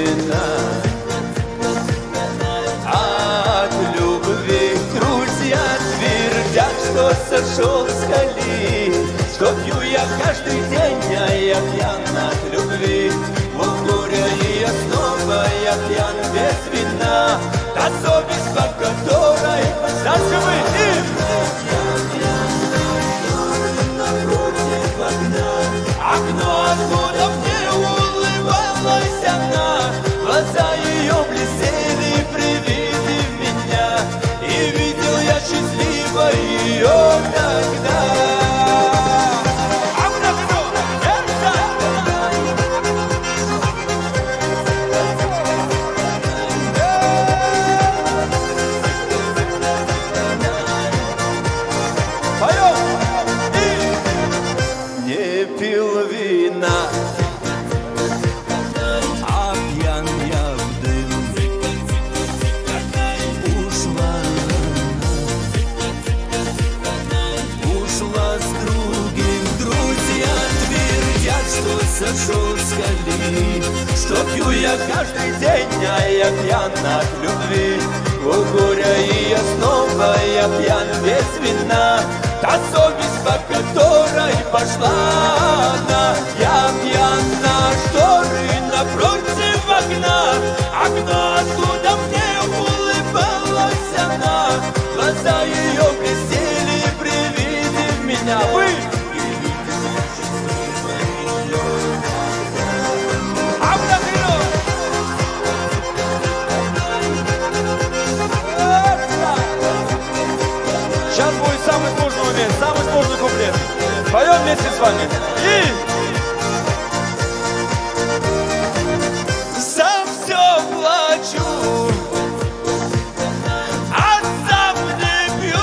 вина. От любви друзья твердят, что сошел с колеи, что пью я каждый день, а я пьян от любви. В горе и снова я пьян без вина. Та совесть, по которой заживы окно, откуда мне улыбалась она. Глаза ее блестели при виде меня, и видел я счастливо ее тогда. Сошел с колеи, что пью я каждый день, а я пьян от любви. У горя и снова я пьян без вина. Та совесть, по которой пошла она. Я пьян на шторы напротив окна. Окно, откуда мне улыбалась она. Глаза ее блестели при виде меня. Вы! Сейчас будет самый сложный момент, самый сложный куплет. Поем вместе с вами. И... Сам все плачу, а сам не пью.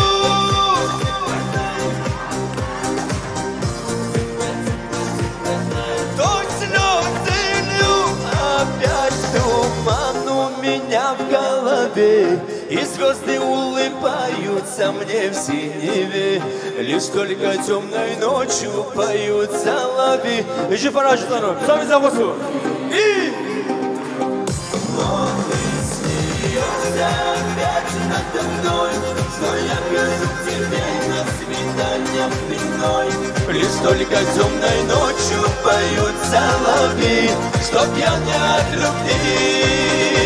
То слезы лью, опять туман у меня в голове. И звезды улыбаются мне в синеве. Лишь только темной ночью поют соловьи. Еще пораньше, сами за восу. И... Но ты смеешься опять надо мной, что я хожу к тебе на свидание длиной. Лишь только темной ночью поют соловьи, чтоб я не от любви.